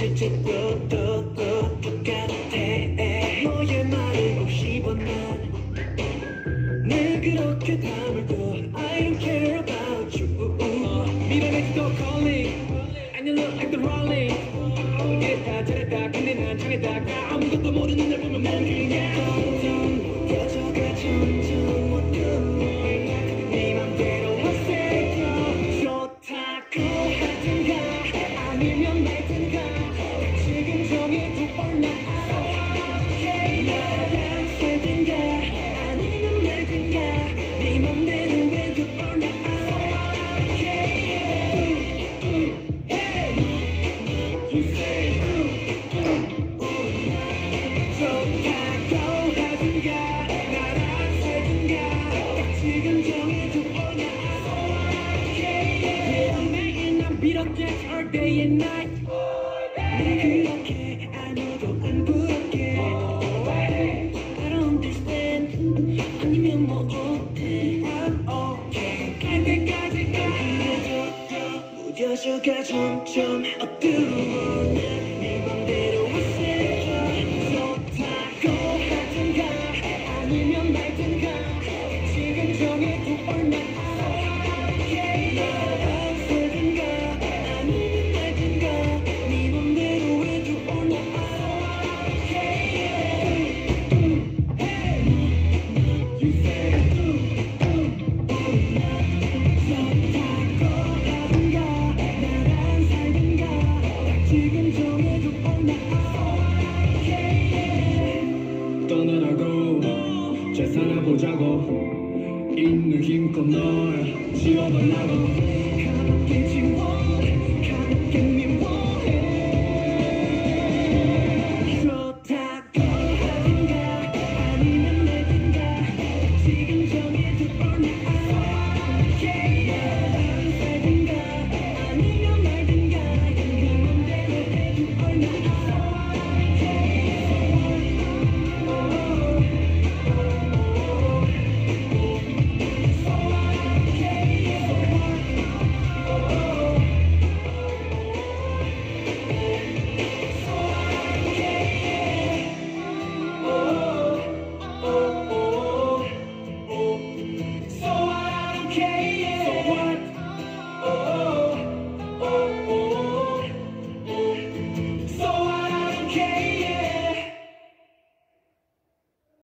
실제도 또 똑같아. 너의 말을 꼭 씹어 날 그렇게 다물고 I don't care about you. 미래는 또 calling and you look like the rolling. 이랬다 저랬다 근데 난 정했다가 아무것도 모르는 날 보면 멍청이야. 점점 무뎌져가 점점 어두워 네 맘대로 없애줘. 좋다고 하든가 아니면 말든가 지금 정해도 올라. 나랑 살든가 아니면 말든가 네 맘대로 해도 올라. All day and night 그렇게 아무도 안 부럽게 I don't understand 아니면 뭐 어때 I'm okay 갈 때까지 무뎌져가 점점 어두워 네 맘대로 없애줘. 좋다고 하든가 아니면 말든가 지금 정해도 얼마. 떠나라고 잘 살아보자고 있는 힘껏 널 지워달라고 가볍게 지워.